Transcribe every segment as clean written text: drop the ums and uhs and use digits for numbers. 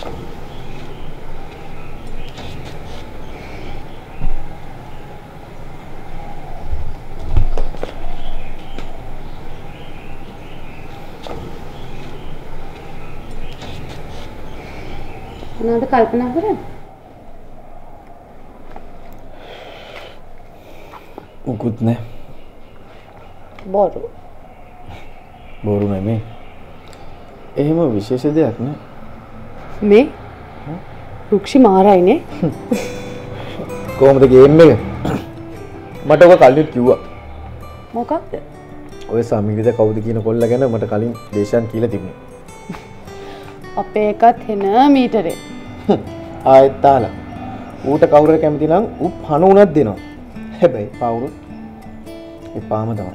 මොනවද කල්පනා කරන්නේ? උකුත් නෑ. බොරු. බොරු නෙමෙයි. එහෙම විශේෂ දෙයක් නෑ. මේ රුක්ෂි මාරයිනේ. කොහොමද ගේම් එක? මට ඔක කලින් කිව්වා. මොකක්ද? ඔය සමීරිද කවුද කියන කොල්ල ගැන මට කලින් දේශයන් කියලා තිබුණේ. අපේ එකත් හෙන මීටරේ. ආයෙත් තාලා. ඌට කවුරු හරි කැමති නම් ඌ පණ උනක් දෙනවා. හැබැයි පවුරු එපාම තමයි.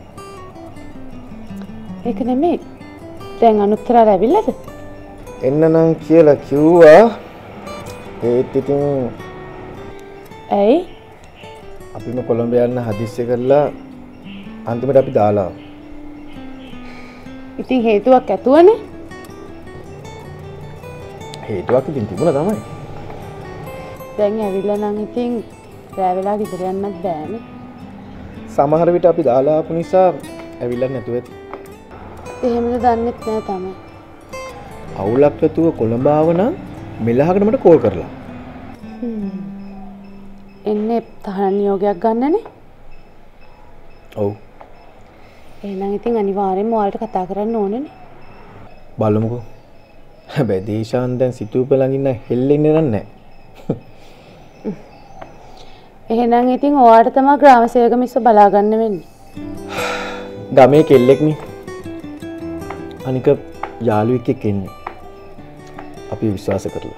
ඒක නෙමෙයි. දැන් අනුත්තරාල ඇවිල්ලාද? එන්න නම් කියලා කිව්වා. ඒත් ඉතින් ඇයි? අපිම කොළඹ යන්න හදිස්සි කරලා අන්තිමට අපි දාලා. ඉතින් හේතුවක් ඇතුවනේ. හේතුවක් ඉතින් තිබුණා තමයි. දැන් ඇවිල්ලා නම් ඉතින් රෑ වෙලා ගෙදර යන්නත් බෑනේ. සමහර විට අපි දාලා ආපු නිසා ඇවිල්ලා නැතුව ඇති. එහෙමද දන්නෙත් නෑ තමයි. අවුලක් නැතුව කොළඹ ආව නම් මෙලහකට මට කෝල් කරලා. එන්නේ තහනම් නියෝගයක් ගන්නනේ. ඔව්. එහෙනම් ඉතින් අනිවාර්යෙන්ම ඔයාලට කතා කරන්න ඕනනේ. බලමුකෝ. හැබැයි දේශාන් දැන් සිටුප ළඟ ඉන්න හෙල්ලෙන්නේ නැහැ. එහෙනම් ඉතින් ඔයාලට තමයි ග්‍රාම සේවක මිස්ව බලා ගන්න වෙන්නේ. ගමේ කෙල්ලෙක් නේ. අනික යාළුවෙක් එක්ක එන්නේ. අපි විශ්වාස කරලා.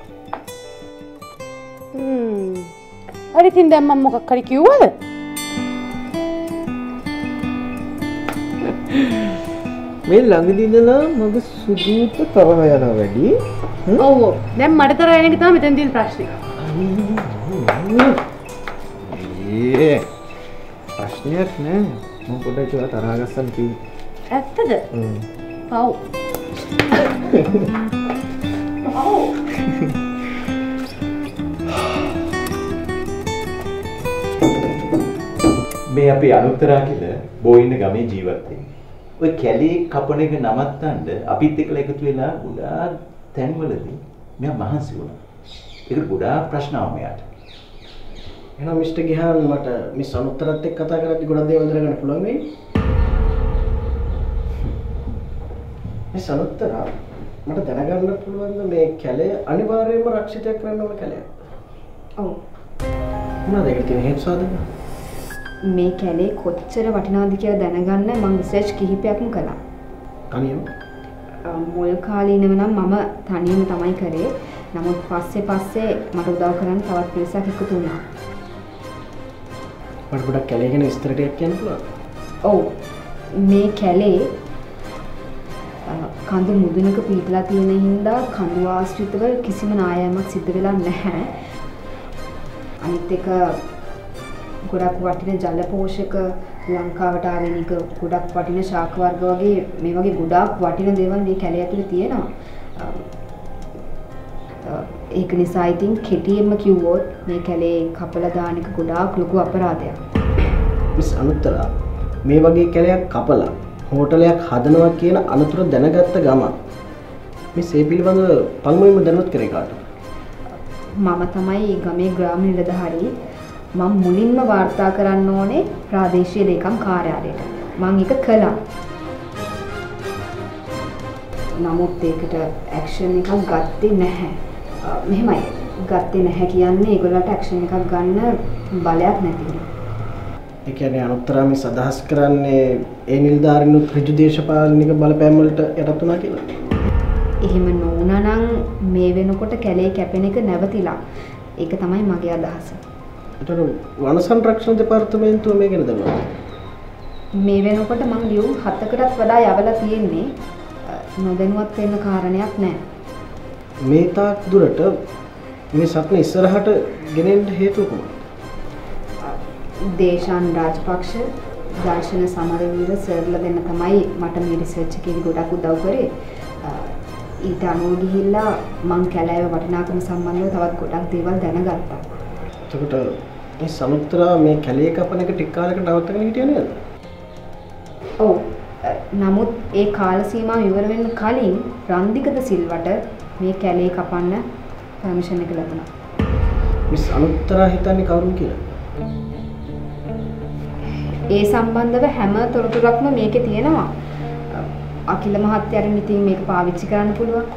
හරි ඉතින් දැන් මම මොකක් හරි කිව්වද? මේ ළඟදී ඉඳලා මගේ සුදුට තරහ යනවා වැඩි. ඔව් ඔව්. දැන් මට තරහ යන එක තමයි මෙතන තියෙන ප්‍රශ්නේ. ප්‍රශ්නයක් නෑ. මම පොඩ්ඩක් ඒවා තරහ ගස්සන්න කිව්වේ. ඇත්තද? පව්. මේ අපි අනුත්තරා කියලා බෝයින්න ගමේ ජීවත් වෙන්නේ. ඔය කැලේ කපන එක නවත්තන්න අපිත් එක්කලා එකතු වෙලා ගොඩාක් තැන්වලදී මෙයා මහන්සි වුණා. ඒක ගොඩාක් ප්‍රශ්න ආවා මෙයාට. එහෙනම් මිස්ටර් ගිහාන් මට මිස් අනුත්තරත් එක්ක කතා කරද්දි ගොඩක් දේවල් දැනගන්න පුළුවන් වෙයි. මිස් අනුත්තරා මට දැනගන්න පුළුවන්ද මේ කැලේ අනිවාර්යයෙන්ම රක්ෂිතයක් කරන්න ඕන කැලයක්? ඔව්. මොනවද ඒකට තියෙන හේතු සාධක? මේ කැලේ කොච්චර වටිනවද කියලා දැනගන්න මම රිසර්ච් කිහිපයක්ම කළා. තනියම? මුල් කාලේ ඉඳන් නම් මම තනියම තමයි කරේ. නමුත් පස්සේ මට උදව් කරන්න තවත් පිරිසක් එකතු වුණා. මට ගොඩක් කැලේ ගැන විස්තර ටිකක් කියන්න පුළුවන්ද? ඔව්. මේ කැලේ කඳු මුදුනක පිටලා තියෙන හින්දා කඳු ආශ්‍රිතව කිසිම නායෑමක් සිද්ධ වෙලා නැහැ. අනිත් එක ගොඩක් වටින ජල පෝෂක ලංකාවට ආවෙන එක ගොඩක් වටින ශාක වර්ග වගේ මේ වගේ ගොඩක් වටින දේවල් මේ කැලේ ඇතුලේ තියෙනවා. ඒක නිසා ඉතින් කෙටියෙන්ම කිව්වොත් මේ කැලේ කපලා දාන එක ගොඩාක් ලොකු අපරාධයක්. මිස් අනුත්තරා මේ වගේ කැලයක් කපලා හෝටලයක් හදනවා කියන අනතුර දැනගත්ත ගමන් මිස් ඒ පිළිබඳව පළමුවෙන්ම දැනුවත් කරේ කාටද? මම තමයි ගමේ ග්‍රාම නිලධාරී. මම මුලින්ම වාර්තා කරන්න ඕනේ ප්‍රාදේශීය ලේකම් කාර්යාලයට. මම ඒක කළා. නමුත් ඒකට ඇක්ෂන් එකක් ගත්තේ නැහැ. මෙහෙමයි. ගත්තේ නැහැ කියන්නේ ඒගොල්ලන්ට ඇක්ෂන් එකක් ගන්න බලයක් නැති නිසා. ඒ කියන්නේ අනුත්තරා මිස් අදහස් කරන්නේ ඒ නිලධාරීනුත් ඍජු දේශපාලනික බලපෑම් වලට යටත් වුණා කියලා. එහෙම නොවුණා නම් මේ වෙනකොට කැලේ කැපෙන එක නැවතිලා. ඒක තමයි මගේ අදහස. ඒතර වන සංරක්ෂණ දෙපාර්තමේන්තුව මේ ගැන දන්නවද? මේ වෙනකොට මම ලියුම් 7කටත් වඩා යවලා තියෙන්නේ. නොදැනුවත් වෙන්න කාරණයක් නැහැ. මේ තාක් දුරට මේ සත්න ඉස්සරහට ගෙනෙන්න හේතුව කොහොමද? දේශාන් රාජපක්ෂ දර්ශන සමරවීර සර්ලා දෙන්න තමයි මට මේ රිසර්ච් එකේදී ගොඩක් උදව් කරේ. ඊට අනුව ගිහිල්ලා මං කැලෑවේ වටිනාකම සම්බන්ධව තවත් ගොඩක් දේවල් දැනගත්තා. එතකොට මේ සනුත්තරා මේ කැලේ කපන එක ටික කාලයකට නවත්තගෙන හිටියේ නේද? ඔව්. නමුත් ඒ කාල සීමාව ඉවර වෙන්න කලින් රන්දිකද සිල්වට මේ කැලේ කපන්න පර්මිෂන් එක ලැබුණා. මිස් අනුත්තරා හිතන්නේ කවුරුන් කියලා? ඒ සම්බන්ධව හැම තොරතුරක්ම මේකේ තියෙනවා. අකිල මහත්තයාට ඉතින් මේක පාවිච්චි කරන්න පුළුවන්.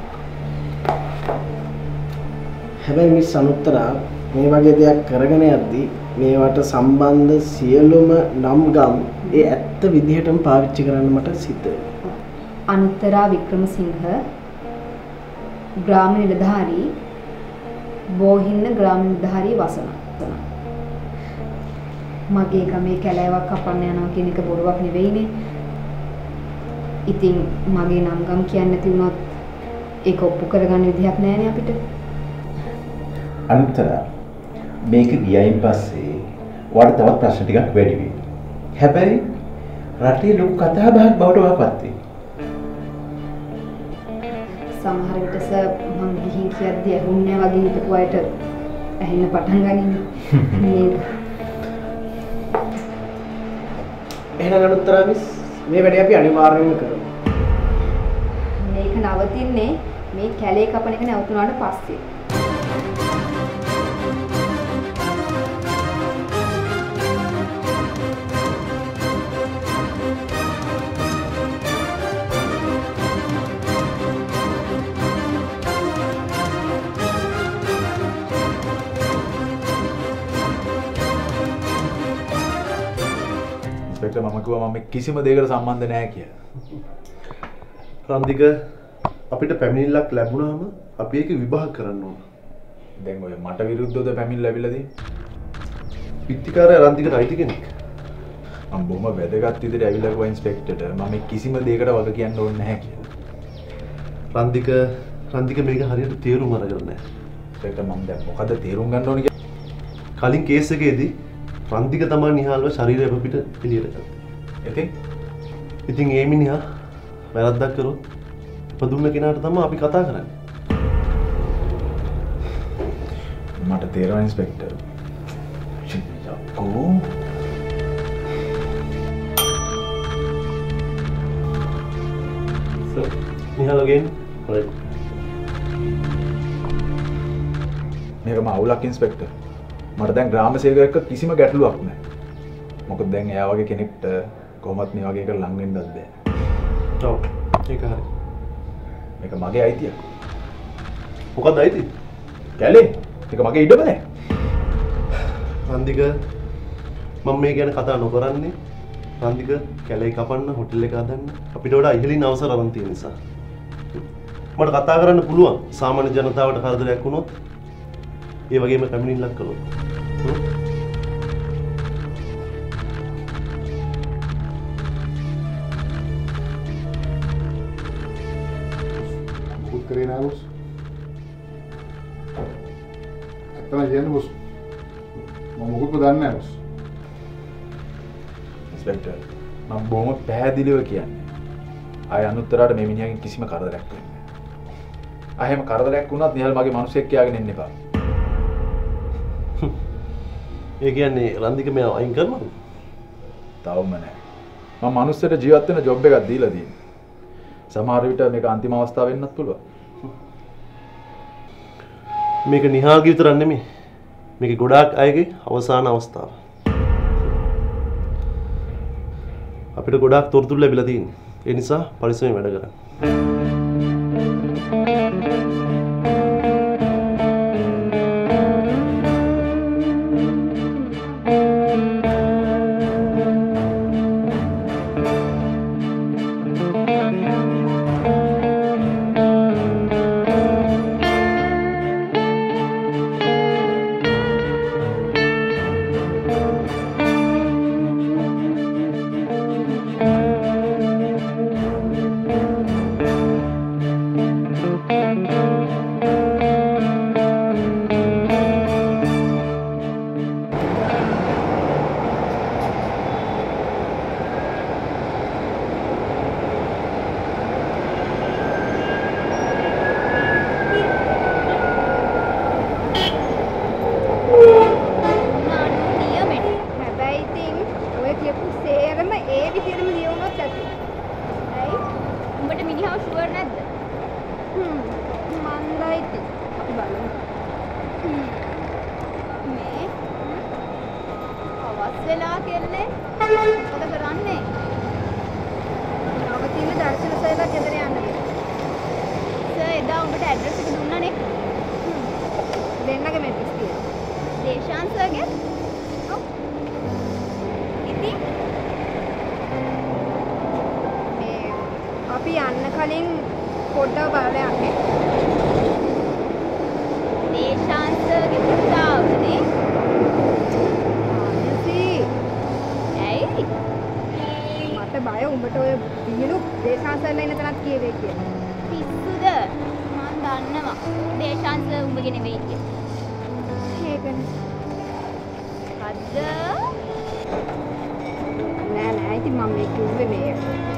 හැබැයි මිස් අනුත්තරා මේ වගේ දෙයක් කරගෙන යද්දී මේවට සම්බන්ධ සියලුම නම් ගම් ඒ ඇත්ත විදිහටම පාවිච්චි කරන්න මට සිද්ධ වෙනවා. අනුත්තරා වික්‍රමසිංහ ග්‍රාම නිලධාරී බෝහින්න ග්‍රාම නිලධාරී වසන. මගේ ගමේ කැලෑවක් කපන්න යනවා කියන එක බොරුවක් නෙවෙයිනේ. ඉතින් මගේ නම් ගම් කියන්න නැති වුණොත් ඒක ඔප්පු කරගන්න විදිහක් නැහැනේ අපිට. අනුත්තරා මේක ගියයින් පස්සේ ඔයාලට තවත් ප්‍රශ්න ටිකක් වැඩි වෙයි. හැබැයි රටේ ලොකු කතා බහක් බවට වපත් වෙයි. සමහර විට සර් මම ගිහින් කියද්දී ඇහුන්නේ වගේ හිතපු අයට ඇහෙන්න පටන් ගනින්නේ. නේද? එහෙනම් අනුත්තරා මිස් මේ වැඩේ අපි අනිවාර්යයෙන්ම කරමු. මේක නවතින්නේ මේ කැලේ කපන එක නැවතුනාට පස්සේ. ඉන්ස්පෙක්ටර් මම කිව්වා මම කිසිම දෙයකට සම්බන්ධ නැහැ කියලා. රන්දික අපිට පැමිණිල්ලක් ලැබුණාම අපි ඒක විභාග කරන්න ඕන. දැන් ඔය මට විරුද්ධවද පැමිණිල්ල ලැබිලා තියෙන්නේ? පිටිකාරය රන්දිකට අයිති කෙනෙක්. මම බොහොම වැදගත් විදිහට ඇවිල්ලා කිව්වා ඉන්ස්පෙක්ටර්ට මම කිසිම දෙයකට වග කියන්න ඕනේ නැහැ කියලා. රන්දික මේක හරියට තේරුම් අරගෙන නැහැ. ඉන්ස්පෙක්ටර් මම දැන් මොකද තේරුම් ගන්න ඕනේ කියලා? කලින් කේස් එකේදී රන්දික තමයි නිහාල්ව ශරීරය අපිට එළියට ගත්තේ. ඉතින් ඒ මිනිහා වැරද්දක් කරොත් ඉපදුන්න කෙනාට තමයි අපි කතා කරන්නේ. මට තේරෙනවා ඉන්ස්පෙක්ටර්. චිත්තකෝ නිහාල් again. Right. මේක මම අවුලක් ඉන්ස්පෙක්ටර්. මට දැන් ග්‍රාම සේවකයෙක් එක්ක කිසිම ගැටලුවක් නැහැ. මොකද දැන් එයා වගේ කෙනෙක්ට කොහොමත් මේ වගේ එකට ලං වෙන්නත් බෑ. ඔව්. ඒක හරි. මේක මගේ අයිතිය. මොකක්ද අයිති? කැලේ. මේක මගේ ඉඩම නෑ. රන්දික මම මේ ගැන කතා නොකරන්නේ. රන්දික කැලේ කපන්න හොටෙල් එක හදන්න අපිට වඩා ඉහළින් අවසර අරන් තියෙන නිසා. මට කතා කරන්න පුළුවන් සාමාන්‍ය ජනතාවට කරදරයක් වුණොත් ඒ වගේම පැමිණිල්ලක් කළොත්. මුකුත් කරේ නෑ බොස්. ඇත්තම කියන්නේ බොස්. මම මුකුත්ම දන්නේ නෑ බොස්. ඉන්ස්පෙක්ටර් මම බොහොම පැහැදිලිව කියන්නේ. ආය අනුත්තරාට මේ මිනිහාගෙන් කිසිම කරදරයක් වෙන්නේ නැහැ. ආයෙම කරදරයක් වුණත් නිහල් මගේ මිනිස්සෙක් කියාගෙන එන්න එපා. ඒ කියන්නේ රන්දික මෙයා අයින් කරනවද? තවම නැහැ. මම මිනිස්සුන්ට ජීවත් වෙන ජොබ් එකක් දීලා තියෙනවා. සමහර විට මේක අන්තිම අවස්ථාව වෙන්නත් පුළුවන්. මේක නිහාල්ගේ විතරක් නෙමෙයි. මේක ගොඩාක් අයගේ අවසාන අවස්ථාව. අපිට ගොඩාක් තොරතුරු ලැබිලා තියෙනවා. ඒ නිසා පරිස්සමෙන් වැඩ කරන්න. වෙලා කියන්නේ මොකද කරන්නේ? නවතින දර්ශන සොයලා ගෙදර යන්න කියලා. සර් එදා උඹට ඇඩ්‍රස් එක දුන්නානේ. දෙන්නගේ මැට්‍රික්ස් තියෙනවා. දේශාන් සර්ගේ? ඔව්. ඉතින් මේ අපි යන්න කලින් පොඩ්ඩක් බලලා යන්නේ. දේශාන් සර්ගේ පුතාවනේ. ඇයි? මට බය උඹට ඔය විහිළු දේශාන්සර්ලා ඉන්න තැනත් කියවේ කියලා. පිස්සුද? මම දන්නවා. දේශාන් සර් උඹගේ නෙවෙයි කියලා. ඒකනේ. අද නෑ ඉතින් මම මේ කිව්වේ මේ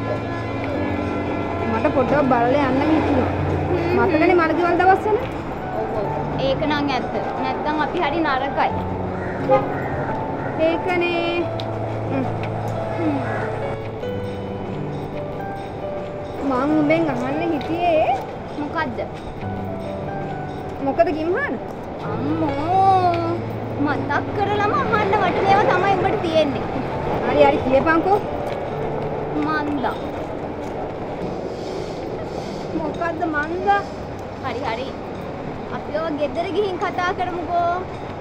මට පොඩ්ඩක් බලලා යන්න හිතුණා. මතකනේ මර්ගවල දවස්වල? ඔව් ඒක නම් ඇත්ත. නැත්තම් අපි හරි නරකයි. ඒකනේ. මම උඹෙන් අහන්න හිටියේ මොකද්ද? මොකද ගිම්හාන? අම්මෝ මතක් කරලම අහන්න වටිනේවා තමයි උඹට තියෙන්නේ. හරි කියපන්කෝ. මන්දා. මොකද්ද මන්දා? හරි. අපි ඔය ගෙදර ගිහින් කතා කරමුකෝ.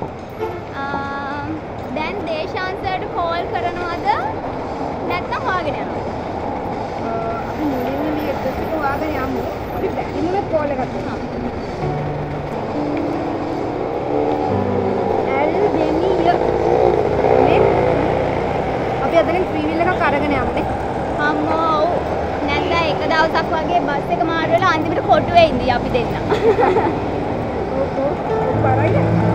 දැන් දේශාන් සර්ට කෝල් කරනවද? නැත්නම් වාගෙන යනවද? අපි මුලින්ම මේ ඇඩ්‍රස් එක වාගෙන යමු. අපි බැරි මොන කෝල් එකක් කරනවා. අපි අදලින් ෆ්‍රී වීල් එකක් අරගෙන යන්නේ. අම්මෝ නැත්නම් එක දවසක් වගේ බස් එක මාරු වෙලා අන්තිමට කොටුවේ ඉඳී අපි දෙන්න. ඕකෝ බරයිද?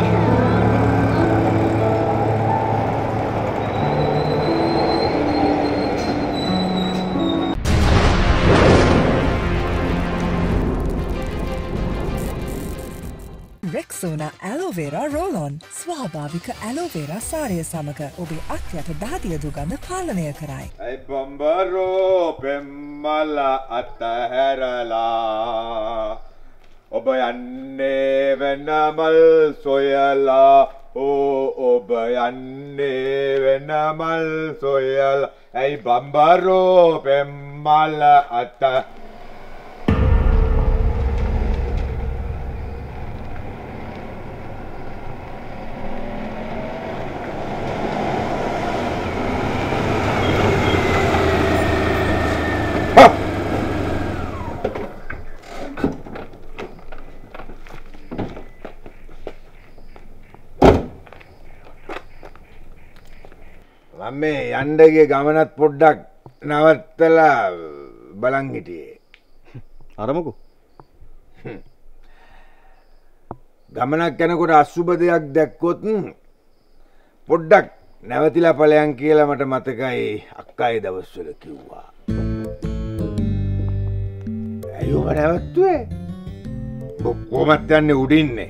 Rexona Aloe Vera Roll-On ස්වාභාවික Aloe Vera සාරය සමග ඔබේ අත්යට දහදිය දුගඳ පාලනය කරයි. ඇයි බම්බරෝ පෙම්මල අතහැරලා ඔබ යන්නේ වෙනමල් සොයලා ඔබ යන්නේ වෙනමල් සොයලා ඇයි බම්බරෝ පෙම්මල අත මේ යන්ඩගේ ගමනත් පොඩ්ඩක් නවත්තලා බලන් හිටියේ. අරමුකු ගමනක් යනකොට අසුබ දෙයක් දැක්කොත් පොඩ්ඩක් නැවතිලා ඵලයන් කියලා මට මතකයි අක්කායේ දවස්වල කිව්වා. ඇයෝ නැවතුනේ? කොහොමද යන්නේ උඩින්නේ?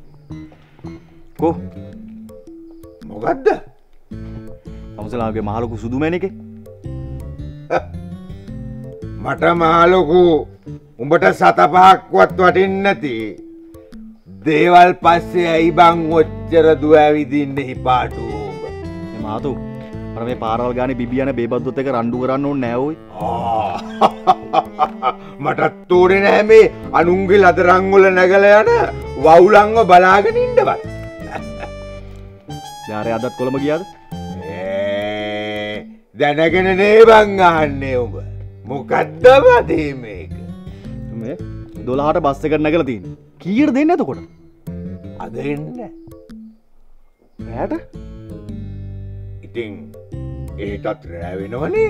මොකද්ද? අවසලාගේ මහලොකු සුදුමැණිකේ මට මහලොකු උඹට සත පහක්වත් වටින්නේ නැති දේවල් පස්සේ ඇයි බං ඔච්චර දුව ඇවිදින්නේ හිපාටු උඹ මේ මාතු අර මේ පාරවල් ගානේ බිබියන බේබද්දොත් එක රණ්ඩු කරන්න ඕනේ නෑ ඔයි මටත් තෝරේ නෑ මේ අනුන්ගේ ලදරන් වල නැගලා යන වවුලන්ව බලාගෙන ඉන්නවත් යාරේ අදත් කොළඹ ගියාද දැනගෙන නේ බං අහන්නේ උඹ මොකද්ද වදේ මේක මේ 12ට බස් එකට නැගලා තියෙන්නේ කීයට දෙන්නේ එතකොට අද එන්න රැට ඉතින් ඒකත් රෑ වෙනවනේ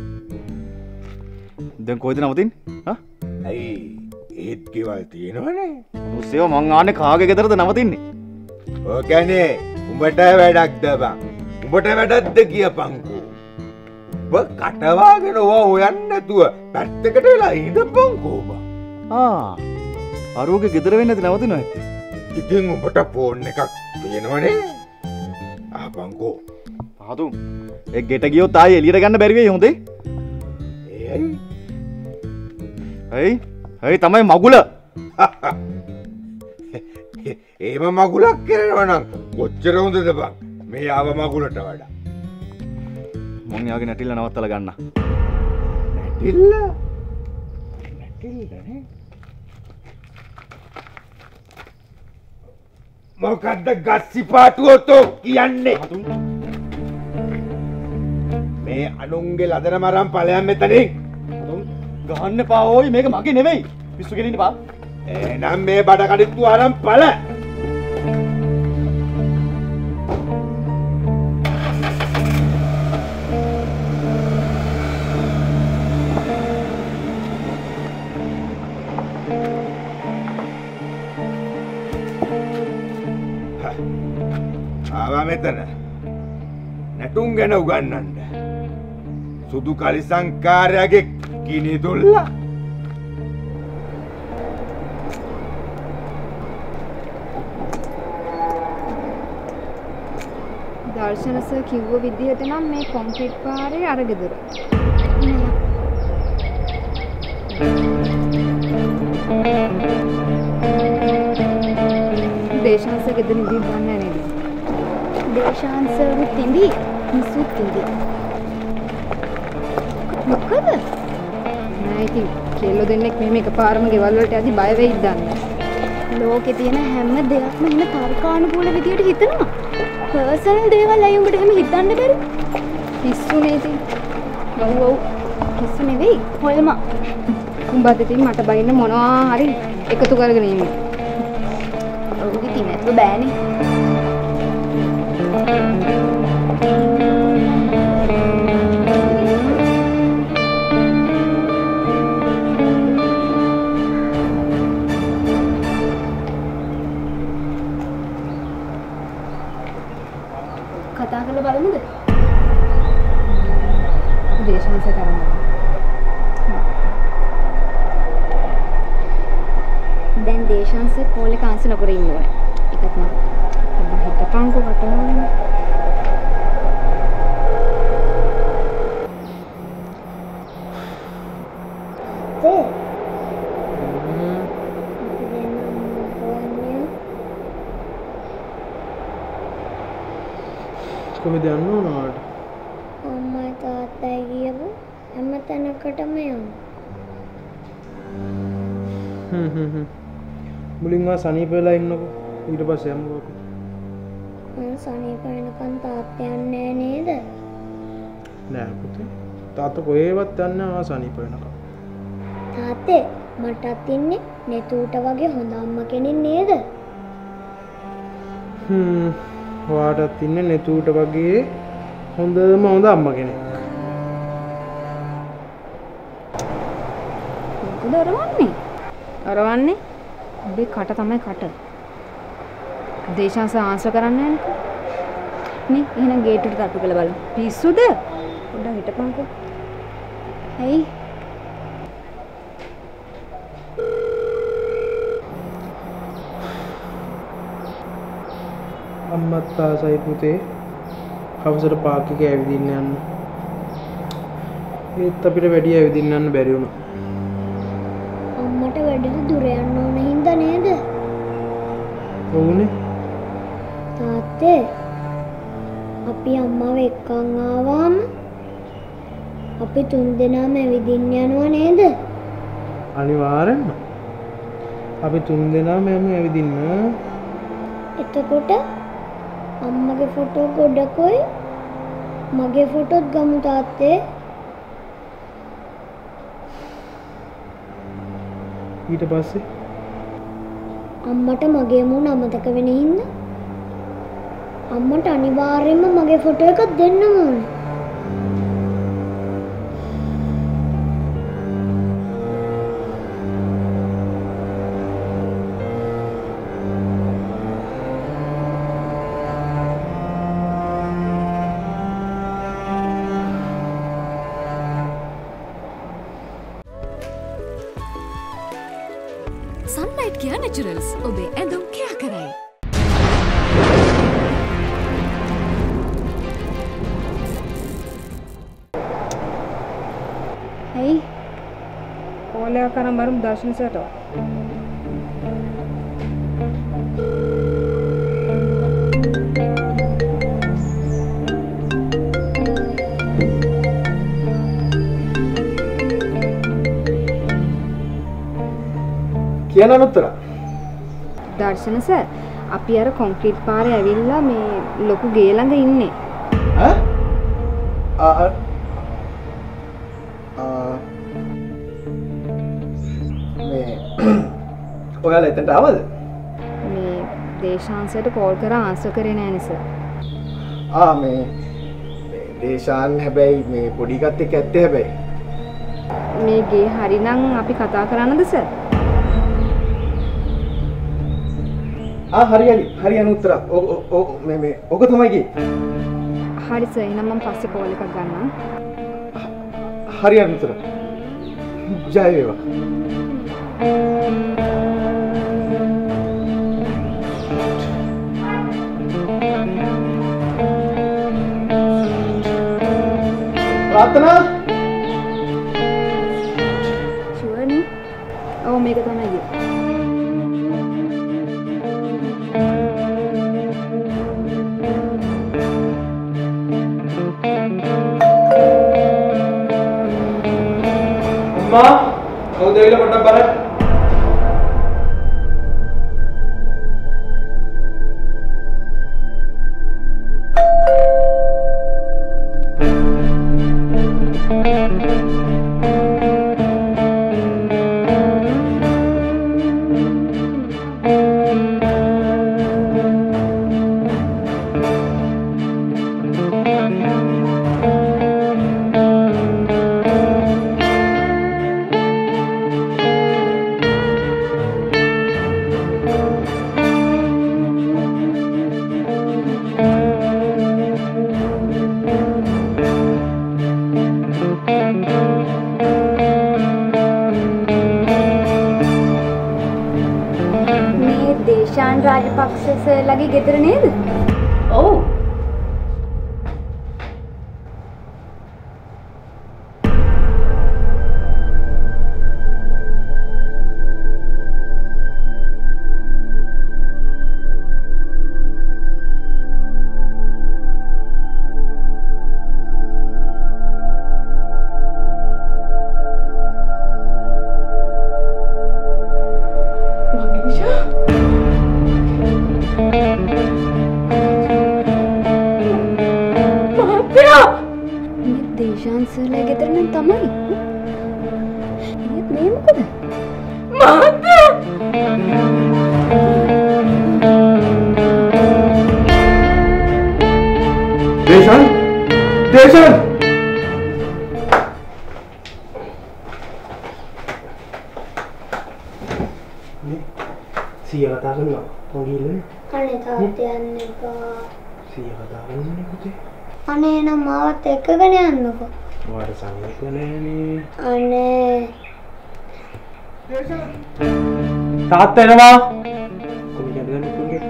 දැන් කොයිද නවතින්නේ ඇයි ඒත් ගෙවල් තියෙනවනේ උස්සේව මං ආන්නේ කාගේ ගෙදරද නවතින්නේ ඔය කියන්නේ උඹට වැඩක්ද බං උඹට වැඩක්ද කියපන්කෝ ඔබ කටවාගෙන ඕවා හොයන්න නැතුව පැත්තකට වෙලා ඉඳපන්කෝ බං අරෝගේ ගෙදර වෙන්නේ නැති නවතිනවා ඇත්තේ ඉතින් උඹට ෆෝන් එකක් තියෙනවනේ ආපන්කෝ පහතුම් ඒ ගෙට ගියොත් ආයේ එළියට ගන්න බැරි වෙයි හොඳේ ඇයි තමයි මගුල ඒම මගුලක් කරනවා නම් කොච්චර හොඳද බං මේ ආව මගුලට වඩා මං යාගේ නැටිල්ල නවත්තලා ගන්න. නැටිල්ල? නැටිල්ලනේ. මොකද්ද ගස්සි පාටුවතෝ කියන්නේ? මේ අනුන්ගේ ලදන මරම් ඵලයන් මෙතනින්. ගහන්න එපා ඕයි මේක මගේ නෙවෙයි. පිස්සු ගෙලින්න එපා. එහෙනම් මේ බඩ කඩਿੱතු අරන් ඵල. ආවා මෙතන. නැටුම් ගැන උගන්වන්න. සුදු කලිසංකාරයාගේ කිනිදුල්ලා. දර්ශන සර් කිව්ව විදිහට නම් මේ කොන්ක්‍රීට් පාරේ අර ගෙදර. දේශාංශ ගෙදර ඉඳි ගන්න නේද? දේශාංශ ඉඳි මිසුත් ඉඳි. මොකද? නෑ ඉතින් කෙල්ලෝ දෙන්නෙක් මෙහෙම එකපාරම ගෙවල් වලට යදි බය වෙයිද දන්නේ. ලෝකේ තියෙන හැම දෙයක්ම එහෙම තර්කානුකූල විදියට හිතනවා. පර්සනල් දේවල් අය උඹට එහෙම හිතන්න බැරි. පිස්සු නේද? ඔව් පිස්සු නෙවෙයි හොල්මා. උඹත් ඉතින් මට බයින්න මොනවා හරි එකතු කරගෙන ඉන්නේ. ඔව් ඉතින් නැතුව බෑනේ. කතා කරලා බලමුද? දේශාංශ කරනවා. දැන් දේශාංශ කෝල් එක ආන්සර් නොකර ඉන්න ඕනේ. එකක් නෑ. ඔබ හිතපන්කෝ කටවන්න. කොහෙද යන්න ඕනවාට? අම්මයි තාත්තයි ගියපු හැම තැනකටම යමු. මුලින්ම සනීප වෙලා ඉන්නකෝ. ඊට පස්සේ යමුකෝ. මම සනීප වෙනකන් තාත්තා යන්නේ නේද? නෑ පුතේ. තාත්තා කොහෙවත් යන්නේ නැහැ සනීප වෙනකන්. තාත්තේ මටත් ඉන්නේ නෙතුට වගේ හොඳ අම්මා කෙනෙක් නේද? ඔයාටත් ඉන්නේ නෙතුට වගේ හොඳම හොඳ අම්මා කෙනෙක්. මොකද අරවන්නේ? අරවන්නේ? ඔබේ කට තමයි කට. දේශාංශ ආන්සර් කරන්නේ නැහැ නේ. එහෙනම් ගේට්ටුවට තට්ටු කරලා බලමු. පිස්සුද? පොඩ්ඩක් හිටපන්කෝ. ඇයි? අම්මත් ආසයි පුතේ හවසට පාක් එකේ ඇවිදින්න යන්න. ඒත් අපිට වැඩි ඇවිදින්න යන්න බැරි වුණා. අම්මට වැඩිද දුර යන්න ඕන හින්දා නේද? ඔව්නේ. තාත්තේ අපි අම්මාව එක්කන් ආවම අපි තුන්දෙනාම ඇවිදින්න යනවා නේද? අනිවාර්යෙන්ම. අපි තුන්දෙනාම යමු ඇවිදින්න. එතකොට අම්මගේ ෆොටෝ ගොඩකුයි මගේ ෆොටෝත් ගමු තාත්තේ. ඊට පස්සේ අම්මට මගේ මූණ අමතක වෙන හින්දා අම්මට අනිවාර්යෙන්ම මගේ ෆොටෝ එකක් දෙන්නම ඕනේ. Sunlight Care Naturals ඔබේ ඇඳුම් කෙයා කරයි. ඇයි? කෝලයක් කරන් බරමු දර්ශන සර්ට. කියන අනුත්තර. දර්ශන සර් අපි අර කොන්ක්‍රීට් පාරේ ඇවිල්ලා මේ ලොකු ගේ ළඟ ඉන්නේ. මේ ඔයාලා එතනට ආවද? මේ දේශාංශයට කෝල් කරා ආන්සර් කරේ නැහැ නේ සර්. මේ දේශාන් හැබැයි මේ පොඩි එකත් එක්ක ඇත්තේ හැබැයි. මේ ගේ හරිනම් අපි කතා කරන්නද සර්? හරි අනුත්තර. මේ ඔක තමයි ගේ. හරි සර් එහෙනම් මම පස්සේ කෝල් එකක් ගන්නම්. හරි අනුත්තර. ජය වේවා. प्रार्थना ෂුවර් නේ? ඔව් මේක තමයි ගේ. අම්මා කවුද ඇවිල්ලා පොඩ්ඩක් බලන්න. දේශාන් රාජපක්ෂ සර්ලගේ ගෙදර නේද? ඔව්. දේශාන් සර්ලා ගෙදර නම් තමයි. ඒත් මේ මොකද? මහත්තයා! දේශාන්! දේශාන්! සිය කතා කරනවා. මං ගිහින් අනේ තාත්තේ යන්න එපා. සිය කතා කරන්නේ පුතේ. අනේ නම් මාවත් එක්කගෙන යන්නකෝ. ඔයාට සමීප නෑනේ. අනේ. තාත්තා එනවා. කොහොමද යන්නේ පුතේ?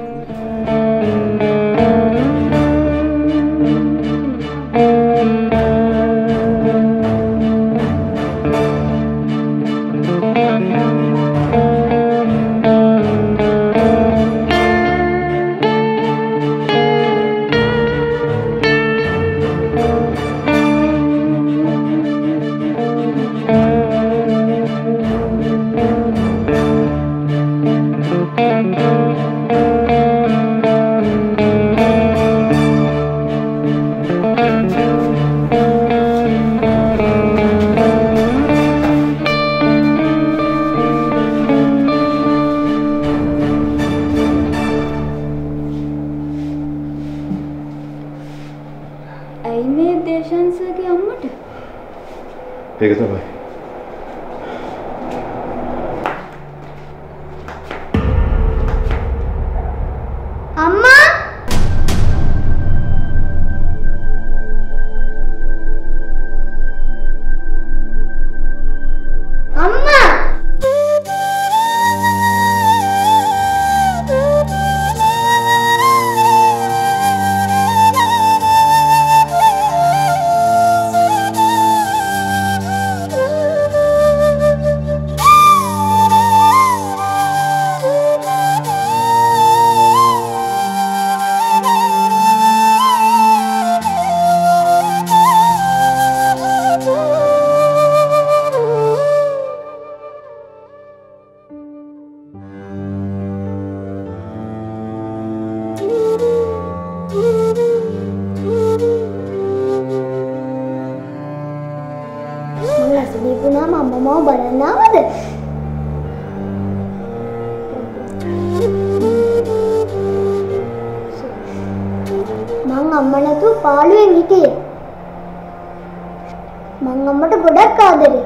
ඇයි මේ දේශාන් සර්ගේ අම්මට? ඒක තමයි. අම්මා! අම්මා! අම්මා නැතුව පාළුවෙන් හිටියේ. මං අම්මට ගොඩක් ආදරේ.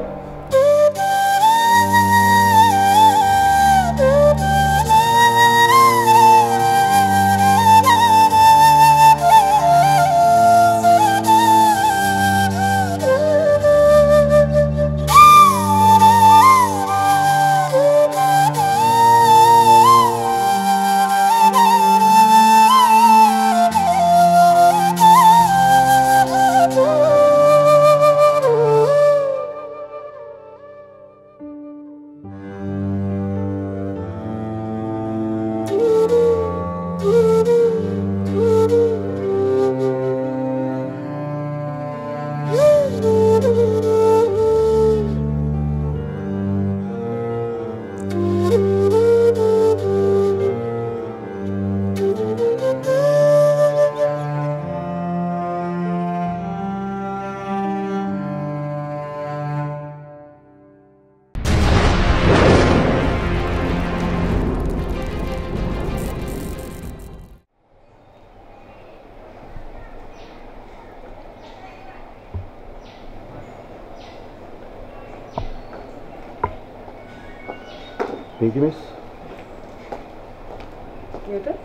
Thank you, miss. Newton?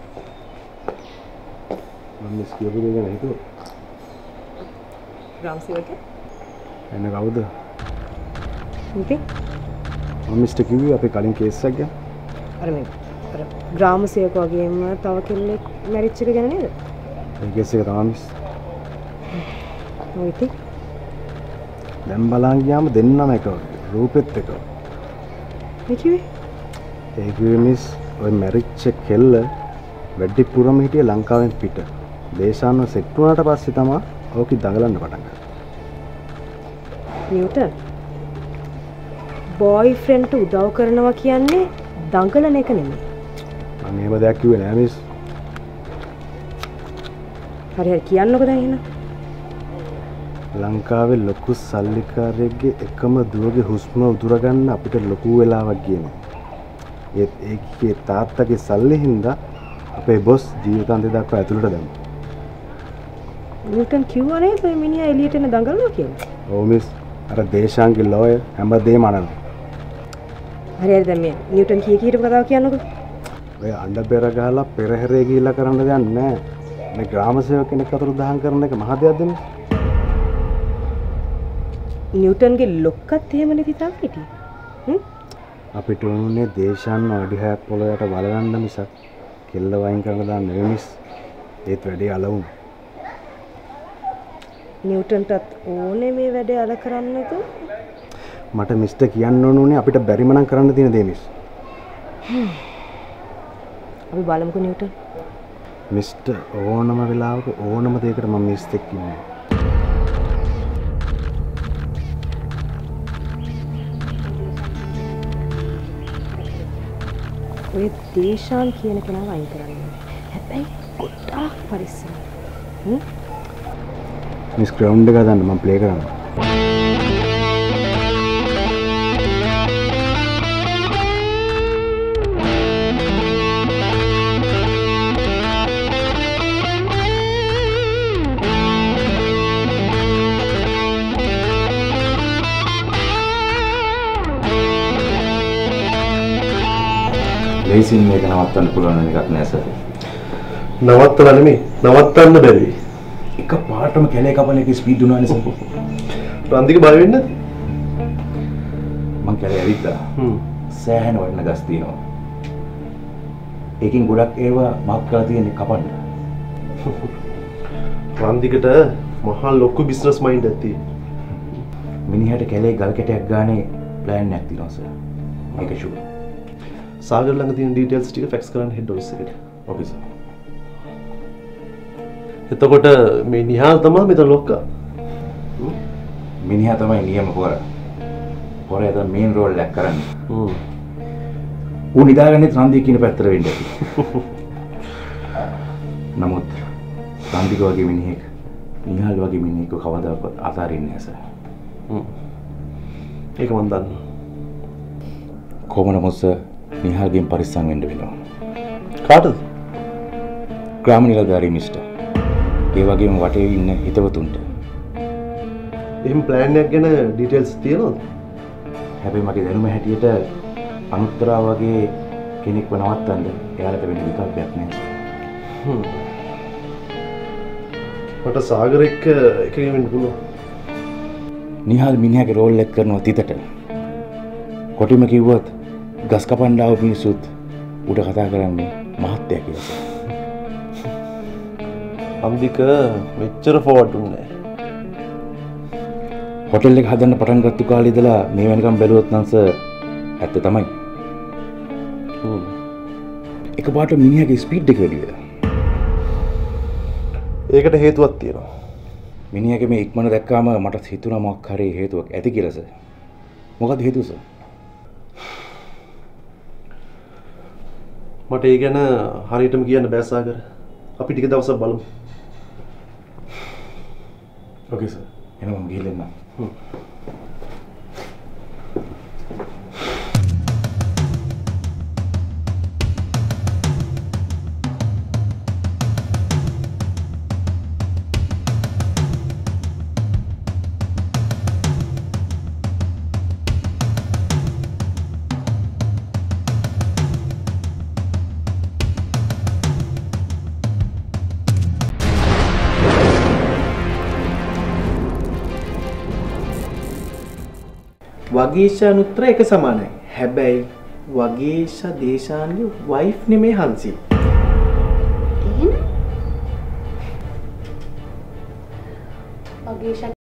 miss කියපු දේ ගැන හිතුවා. ග්‍රාම සේවකයා? එන්න කවුද? ඉතින් මිස්ටර් කිව්වේ අපේ කලින් කේස් එකක් ගැන. අර ග්‍රාම සේවක වගේම තව කෙනෙක් මැරිච් එක ගැන නේද? ඒ කේස් එක තමයි මිස්. ඔය ඉතින් දැන් බලන් ගියාම දෙන්නම එක රූපෙත් එක. ඒ කිව්වේ මිස් ඔය මැරිච් කෙල්ල වැඩිපුරම හිටියේ ලංකාවෙන් පිට. දේශාන්ව සෙට් වුණාට පස්සේ තමයි ඕකි දඟලන්න පටන් ගත්තේ. නිව්ටන් බොයිෆ්‍රෙන්ඩ්ට උදව් කරනවා කියන්නේ දඟලන එක නෙමෙයි. මම එහෙම දෙයක් කිව්වේ නෑ මිස්. හරි හරි කියන්නකෝ දැන් එහෙනම්. ලංකාවේ ලොකු සල්ලිකාරයෙක්ගේ එකම දුවගේ හුස්ම උදුරගන්න අපිට ලොකු වෙලාවක් ගියනේ. ඒකේ තාත්තගේ සල්ලි හින්දා අපේ බොස් ජීවිතාන්තය දක්වා ඇතුළට දැම්මා. නිව්ටන් කිව්වා නේද මේ මිනිහා එළියට එන දඟලනවා කියලා? ඔව් මිස්. අර දේශාංගේ ලෝයර් හැමදේම අනනවා. හරි හරි දැන් මේ නිව්ටන් කීයට කතාව කියන්නකෝ. ඔය අඬ බෙර ගහලා පෙරහැරේ ගිහිල්ලා කරන්න දෙයක් නෑ. මේ ග්‍රාම සේවක කෙනෙක් අතට දහම් කරන එක මහ දෙයක්ද මිස්? නිව්ටන්ගේ ලොක්කත් එහෙමනේ තිතක් හිටියේ. අපිට උන්නේ දේශාන්න අඩිහයක් පොළොවට බලගන්න මිසක් කෙල්ල වයින් කරලා දාන්න නෙවෙයි මිස්. ඒත් වැඩේ අලවුම්. නිව්ටන්ටත් ඕනේ මේ වැඩේ අල කරන්නද? මට මිස්ටර් කියන්න ඕනේ අපිට බැරිම නම් කරන්න තියෙන දේ මිස්. අපි බලමුකෝ නිව්ටන්. මිස්ටර් ඕනම වෙලාවක ඕනම දෙයකට මම මිස් එක්ක ඉන්නේ. ඔය දේශාන් කියන කෙනාව අයින් කරන්න ඕනේ. හැබැයි ගොඩාක් පරිස්සම්. මිස් ග්‍රවුන්ඩ් එක ගන්න මම ප්ලේ කරනවා. ලේසින් මේක නවත්තන්න පුළුවන් එකක් නෑ සර්. නවත්තලා නෙමෙයි නවත්තන්න බැරි. එක පාටම කැලේ කපන එකේ ස්පීඩ් උනානේ සර්. රන්දික බය වෙන්නේ නැද්ද? මං කැලේ ඇවිත්තා. සෑහෙන වටින ගස් තියෙනවා. ඒකෙන් ගොඩක් ඒවා මාක් කරලා තියෙන්නේ කපන්න. රන්දිකට මහා ලොකු බිස්නස් මයින්ඩ් එකක් තියෙනවා. මිනිහට කැලේ ගල් කැටයක් ගානේ ප්ලෑන් එකක් තියෙනවා සර්. මේක ෂුවර්. සාගර් ළඟ තියෙන ඩීටේල්ස් ටික ෆැක්ස් කරන්න හෙඩ් ඔෆිස් එකට. Okay sir. එතකොට මේ නිහාල් තමයි මෙතන ලොක්කා. මිනිහා තමයි නියම පොර. පොරේ තමයි මේන් රෝල් එකක් කරන්නේ. ඌ නිදාගන්නේ රන්දික කියන පැත්තට වෙන්න ඇති. නමුත් රන්දික වගේ මිනිහෙක් නිහාල් වගේ මිනිහෙක් කවදාවත් අතාරින්නේ නැහැ සර්. ඒක මම දන්නවා. කොහොම නමුත් සර් නිහාල්ගෙන් පරිස්සම් වෙන්න වෙනවා. කාටද? ග්‍රාම නිලධාරී මිස්ටර්. ඒ වගේම වටේ ඉන්න හිතවතුන්ට. එහෙම ප්ලෑන් එකක් ගැන ඩීටේල්ස් තියෙනවද? හැබැයි මගේ දැනුම හැටියට අනුත්තරා වගේ කෙනෙක්ව නවත්තන්න එයාලට වෙන විකල්පයක් නැහැ. මට සාගර එක්ක එකගෙන වෙන්න පුළුවන්. නිහාල් මිනිහාගේ රෝල් එක කරනවා තිතට. කොටිම කිව්වොත් ගස් කපන්න ආව මිනිස්සුත් උඩ කතා කරන්නේ මහත්තයා කියලා. අම්දික මෙච්චර ෆෝවර්ඩ් උන්නේ. හොටෙල් එක හදන්න පටන් ගත්ත කාලේ ඉඳලා මේ වෙනකම් බැලුවොත් නම් සර් ඇත්ත තමයි. එකපාරට මිනිහාගේ ස්පීඩ් එක වැඩි වෙලා. ඒකට හේතුවක් තියෙනවා. මිනිහාගේ මේ ඉක්මන දැක්කාම මට හිතුණා මොකක් හරි හේතුවක් ඇති කියලා සර්. මොකක්ද හේතුව සර්? මට ඒ ගැන හරියටම කියන්න බෑ සාගර. අපි ටික දවසක් බලමු. Okay sir. එහෙනම් මම ගිහලා එන්නම්. වගේෂා අනුත්තරා එක සමානයි. හැබැයි වගේෂා දේශාන්ගේ වයිෆ් නෙමෙයි හංසි. එහෙනම් වගේෂා